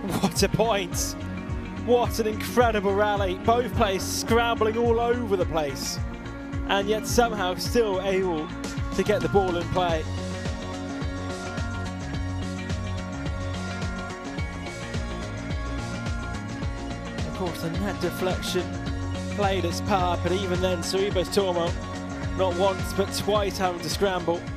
What a point! What an incredible rally. Both players scrambling all over the place, and yet somehow still able to get the ball in play. Of course, the net deflection played its part, but even then, Sorribes Tormo not once but twice having to scramble.